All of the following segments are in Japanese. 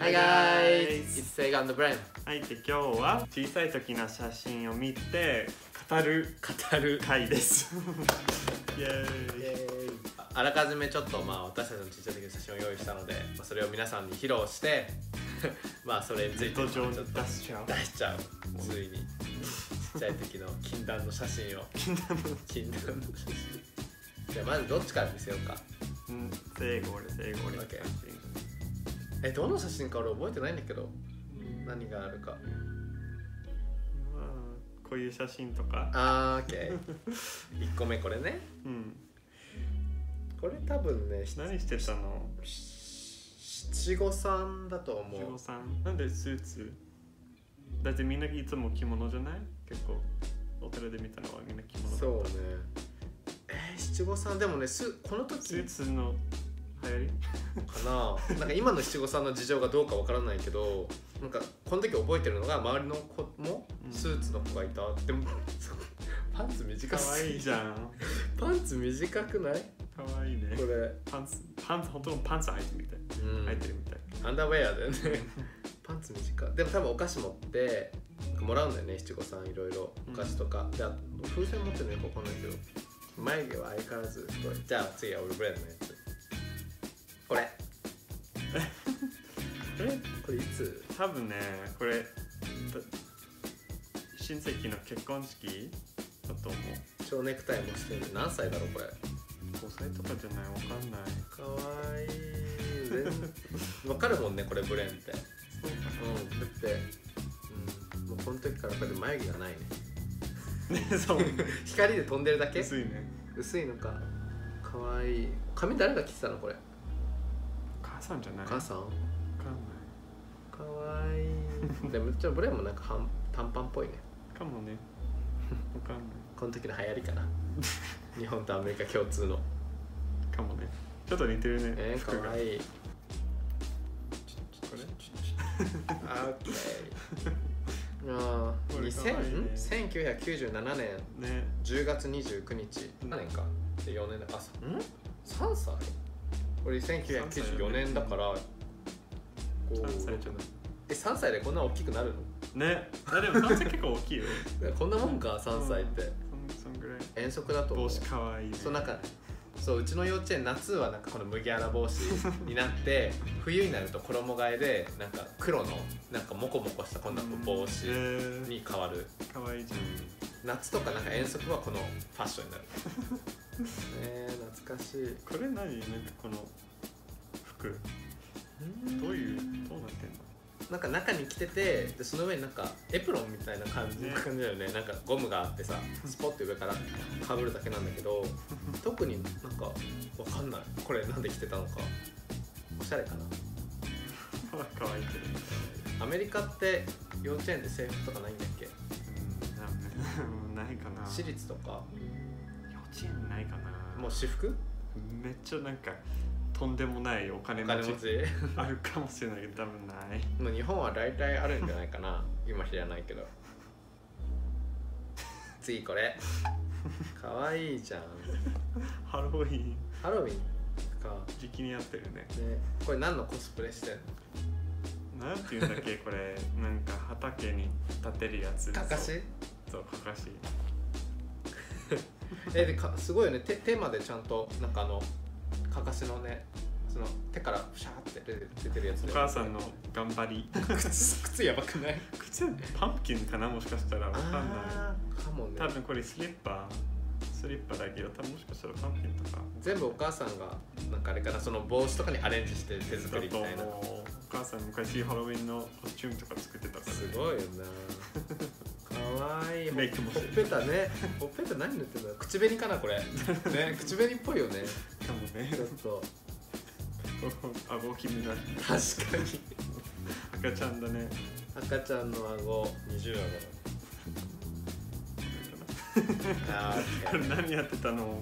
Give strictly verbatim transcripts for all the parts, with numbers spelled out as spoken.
Hi guys! It's Sega and Brian. はい、で今日は小さい時の写真を見て語る語る回ですイエーイ。 イエーイ。あらかじめちょっとまあ私たちの小さい時の写真を用意したので、まあ、それを皆さんに披露してまあそれについてちょっと出しちゃう出しちゃうついに小さい時の禁断の写真を禁断の禁断の写真じゃあまずどっちから見せようか。 うん、英語で英語で OK。え、どの写真か俺覚えてないんだけど、何があるか。 まあ、こういう写真とか。 あー、OK いっこめこれね。 うん。 これ多分ね、 何してたの？ 七五三だと思う。 七五三？なんでスーツ？だってみんないつも着物じゃない？結構ホテルで見たのはみんな着物だった。 そうね。えー、七五三でもね、すこの時スーツの流行りかな。なんか今の七五三の事情がどうかわからないけど、なんかこの時覚えてるのが周りの子もスーツの子がいた。でもパンツ短かわすぎる。 いいじゃん。 パンツ短くない？ かわいいね。 これパンツパンツ本当のパンツ履いてるみたい。 うん、 履いてるみたい。 アンダーウェアだよね。パンツ短い。でも多分お菓子持ってもらうんだよね、七五三いろいろお菓子とか。で、風船持ってるのよくわかんないけど、眉毛は相変わらず太い。じゃあ次はオルブレードのやつ。これ。 これこれいつ？ 多分ね、これ親戚の結婚式だと思う。 蝶ネクタイもしてる。何歳だろうこれ。 ごさいとかじゃない、わかんない。 かわいい。全然わかるもんね、これブレンって。 そうかうん、だって、うん、もうこの時からこれで眉毛がないね。 ね、そう。 光で飛んでるだけ？ 薄いね。 薄いのか。かわいい。髪誰が切ってたのこれ？ お母さんじゃない？ お母さん？ わかんない。 かわいい。でもちょっとブレンもなんか半短パンっぽいね。 かもね。わかんない。 この時の流行りかな。日本とアメリカ共通の。 かもね。ちょっと似てるね。 えー、かわいい。 これ？ オッケー。ああ、にせん、せんきゅうひゃくきゅうじゅうななねんね、 じゅうがつにじゅうくにち、何年かでよねんだ。あ、ん？さんさい？これせんきゅうひゃくきゅうじゅうよねんだからさんさいじゃない。 え、さんさいでこんな大きくなるの？ね。あ、でもさんさい結構大きいよ。 こんなもんか、さんさいって。 そんぐらい。 遠足だと思う。 帽子かわいいね。 そう、なんかそう、うちの幼稚園夏はなんかこの麦わら帽子になって冬になると衣替えでなんか黒のなんかモコモコしたこんな帽子に変わる。 かわいいじゃん。 夏とかなんか遠足はこのファッションになる。えー、懐かしい。 これ何？なんかこの服どういうどうなってんの？ なんか中に着てて、でその上になんかエプロンみたいな感じ、ね、感じだよね。なんかゴムがあってさ、スポッて上からかぶるだけなんだけど特になんかわかんない、これなんで着てたのか。おしゃれかな。 かわいいけど。アメリカって幼稚園で制服とかないんだっけ？ うん、ないかな。 私立とか幼稚園ないかな。 もう私服めっちゃなんかとんでもないお金持ちあるかもしれないけど多分ない。 もう日本は大体あるんじゃないかな。今知らないけど。次これかわいいじゃん。 ハロウィンハロウィンか。 時期にやってるね。 ね、これ何のコスプレしてんの？なんていうんだっけこれ。なんか畑に立てるやつ。 かかし？ そう、かかし。 え、でかすごいよね。手, 手までちゃんとなんかあのかかしのね、その手からフシャーって出てるやつで。 お母さんの頑張り。 靴靴やばくない？ 靴パンプキンかな、もしかしたらわかんない。 かもね。 多分これスリッパスリッパだけど、多分もしかしたらパンプキンとか。 全部お母さんがなんかあれかな、その帽子とかにアレンジして手作りみたいな。 お母さん昔ハロウィンのコスチュームとか作ってたから、ね、 すごいよな。かわいい。 メイクもほっぺたね。ほっぺた何塗ってんだろう。口紅かなこれ。ね、口紅っぽいよね。 かもね。 ちょっと顎気になる。 確かに。 赤ちゃんだね。 赤ちゃんの顎、二重顎だ。あー、 これ何やってたの？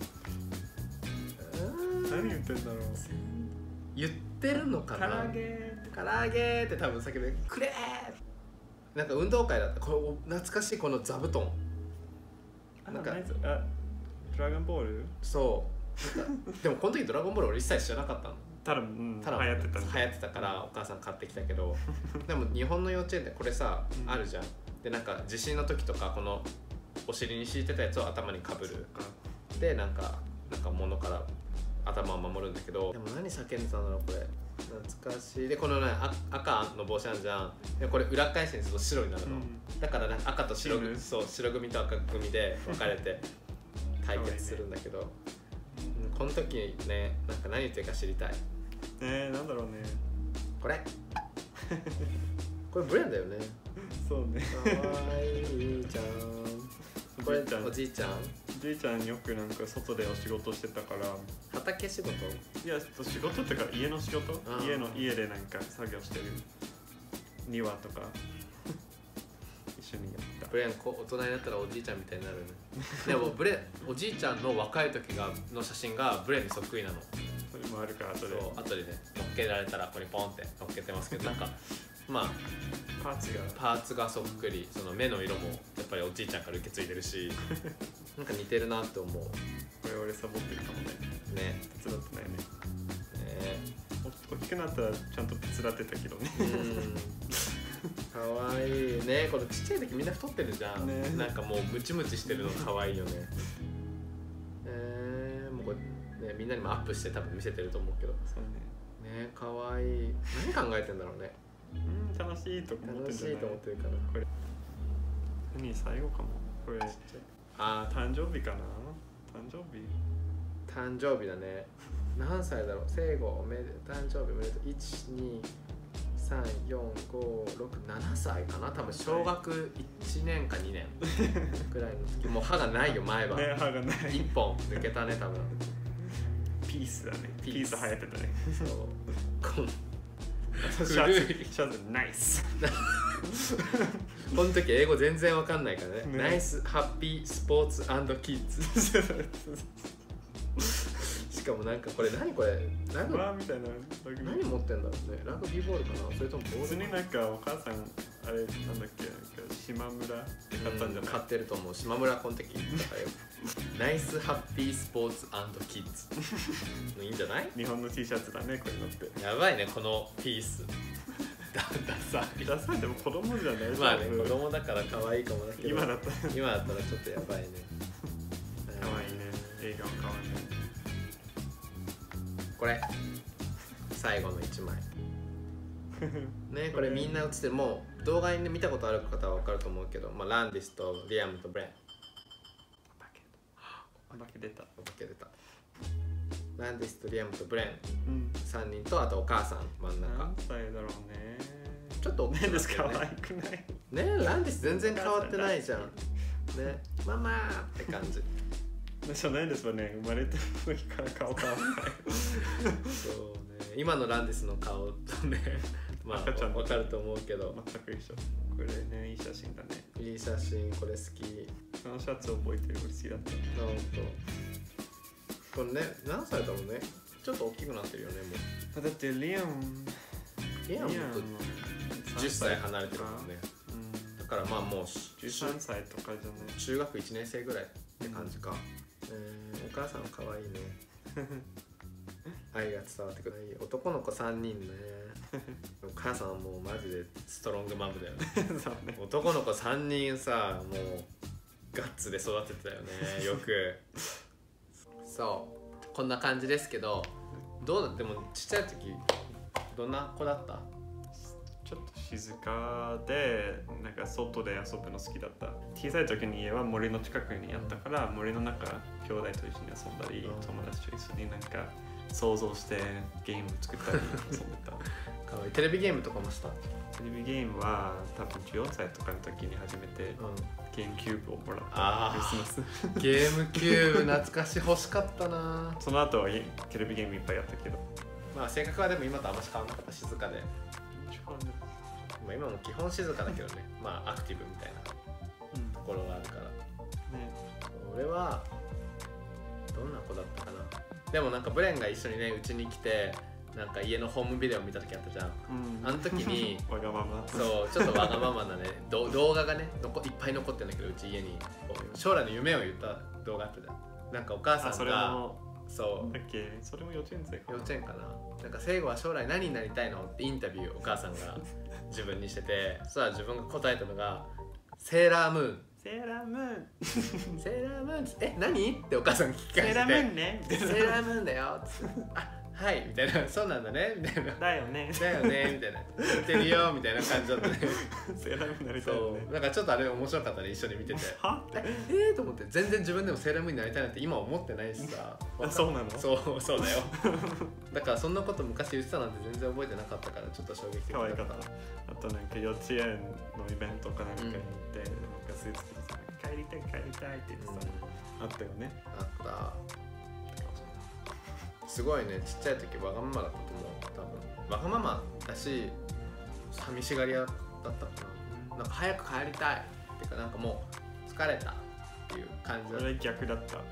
何言ってんだろう。 言ってるのかな。 唐揚げ唐揚げって多分叫んでくれー。なんか運動会だった。これ懐かしい、この座布団。 なんかあドラゴンボール。 そう。なんかでもこの時ドラゴンボール俺一切知らなかったの。 ただ、うん、 ただ流行ってた流行ってたからお母さん買ってきたけどでも日本の幼稚園でこれさ、うん、あるじゃん。でなんか地震の時とかこのお尻に敷いてたやつを頭にかぶるでなんかなんか物から頭を守るんだけど、でも何叫んでたんだろうこれ。懐かしい。でこのね赤の帽子あるじゃん。でこれ裏返しにすると白になるの、うん、だからなんか赤と白組、そう白組と赤組で分かれて対決するんだけど、ね、この時ねなんか何言ってるか知りたい。 えー、なんだろうね。 これこれブレンだよね。 そうね。 かわいいじゃん。これおじいちゃんおじいちゃんよくなんか外でお仕事してたから。 畑仕事？ いや仕事ってか家の仕事、家の家でなんか作業してる庭とか一緒にやった。 ブレンこ大人になったらおじいちゃんみたいになるね。でもブレンおじいちゃんの若い時がの写真がブレンにそっくりなの。 それもあるから後でそう後でね乗っけられたらここにポンって乗っけてますけどなんかまあパーツがパーツがそっくり、その目の色もやっぱりおじいちゃんから受け継いでるしなんか似てるなって思う。これ俺サボってるかもね。 ね手伝ってないね。 ね大きくなったらちゃんと手伝ってたけどね。 かわいいね。このちっちゃい時みんな太ってるじゃん、ね、なんかもうムチムチしてるのかわいいよね。えー、もうこれ、ね、みんなにもアップして多分見せてると思うけど。 そうね。ねかわいい。何考えてんだろうね。 うん楽しいと思ってるんじゃない。 楽しいと思ってるから。これ何最後かも。これあ誕生日かな。誕生日誕生日だね。何歳だろう。生後おめで誕生日おめでとう。いち、に、さん、よん、ご、ろく、ななさいかな。多分小学いちねんかにねんくらいの時。もう歯がないよ前歯。 ね歯がない。 いっぽん抜けたね多分。 ピースだね。ピース流行ってたね。 そう。 シャツシャツナイス。 この時英語全然わかんないからね。ナイスハッピースポーツ&キッズ。しかもなんかこれ何これラグみたいな何持ってんだろうね。ラグビーボールかなそれともボール。 普通になんかお母さんあれなんだっけなんか島村って買ったんじゃない、うん、 買ってると思う。島村この時だからよ。ナイスハッピースポーツ&キッズいいんじゃない。 日本の T シャツだねこれのって。 やばいねこのピース。ダサいダサい。でも子供じゃない。 まあね子供だから可愛いかもだけど今だったら今だったらちょっとやばいね。 可愛いね。映画も可愛いね。 これ最後のいちまいね。これみんな写ってる。もう動画に見たことある方は分かると思うけど、まあ、ランディスとリアムとブレン。 お化けお化け出た。 お化け出た。ランディスとリアムとブレン、 うん、 さんにんとあとお母さん真ん中。 何歳だろうね。 ちょっと大きくなってるね。 可愛くないね。ランディス全然変わってないじゃんね。ママーって感じ。 じゃないですよね。生まれた時から顔変わらないそうね。今のランディスの顔とねまあ赤ちゃん分かると思うけど全く一緒。これねいい写真だね。 いい写真。これ好き。 このシャツ覚えてる。俺好きだった。 なるほど。これね何歳だろうね。ちょっと大きくなってるよねもう。だってリアムリアムとじゅっさい離れてるもんね、うん、だからまあもうじゅうさんさいとかじゃない。 中学いちねん生ぐらいって感じか、うんえー、お母さん可愛いね愛が伝わってくる。男の子さんにんねお母さんはもうマジでストロングマムだよねそうね。男の子さんにんさもうガッツで育ててたよねよくそうこんな感じですけど、どうだ。でもちっちゃい時どんな子だった？ ちょっと静かでなんか外で遊ぶの好きだった。小さい時に家は森の近くにあったから、森の中兄弟と一緒に遊んだり、友達と一緒になんか想像してゲーム作ったり遊んでたかわいい。テレビゲームとかもした？ テレビゲームは多分じゅうよんさいとかの時に初めて、うん、ゲームキューブをもらったクリスマスゲームキューブ懐かしい。欲しかったなその後はテレビゲームいっぱいやったけど、 まあ性格はでも今とあんまし変わんなかった。静かで、まあ、今も基本静かだけどねまあアクティブみたいなところがあるから、うんね、俺はどんな子だったかな。でもなんかブレンが一緒にねうちに来てなんか家のホームビデオ見た時あったじゃん、うん、あの時にわがままそうちょっとわがままなね動画がねのこいっぱい残ってるんだけど、うち家に将来の夢を言った動画あったじゃん。なんかお母さんがそうだっけ、それも幼稚園生かな。 幼稚園かな。なんか聖子は将来何になりたいのってインタビューお母さんが自分にしてて、そしたら自分が答えたのがセーラームーン。 セーラームーンセーラームーンえ何ってお母さん聞き返してセーラームーンねセーラームーンだよっつってあはいみたいなそうなんだねみたいなだよねだよねみたいな言ってるよみたいな感じだったねセーラームーンになりたいよね。 そうなんかちょっとあれ面白かったね一緒に見ててはってええー、と思って全然自分でもセーラームーンになりたいなんて今思ってないしさあそうなの。 そうそうだよだからそんなこと昔言ってたなんて全然覚えてなかったからちょっと衝撃的だった可愛かった。あとなんか幼稚園のイベントかなんかに行って、うん、なんかスーツ着てさ帰りたい帰りたいって言ってさ、うん、あったよね。 あったすごいねちっちゃい時わがままだったと思う。多分わがままだし寂しがり屋だったかな。なんか早く帰りたいっていうかなんかもう疲れたっていう感じだった。 俺逆だった、うん、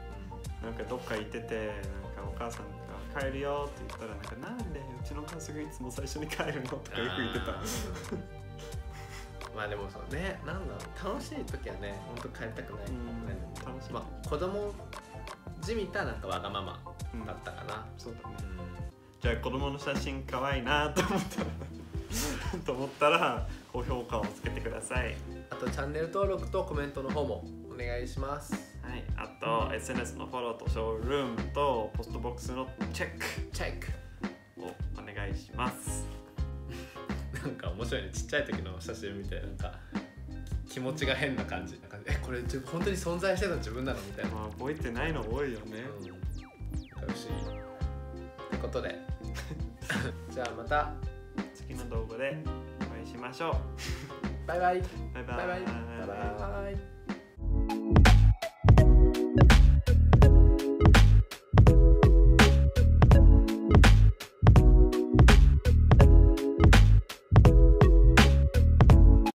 なんかどっか行っててなんかお母さんが帰るよって言ったらなんかなんでうちの家族いつも最初に帰るのとかよく言ってたまあでもそうね、なんだろう楽しい時はね本当帰りたくない、うん、 楽しい、 まあ子供じみたなんかわがままだったかな、 うん、そうだね、うん、じゃあ子供の写真可愛いなと思ったらと思ったら高評価をつけてください。 あとチャンネル登録とコメントの方もお願いします。 はい、あと エスエヌエス のフォローとショールームとポストボックスのチェックチェックをお願いしますなんか面白いね、ちっちゃい時の写真見てなんか気持ちが変な感じ、なんかえこれ本当に存在してた自分なのみたいな、 まあ、覚えてないの多いよね、 うん、不思議ってことでじゃあまた次の動画でお会いしましょうバイバイバイバイバイバイバイバイ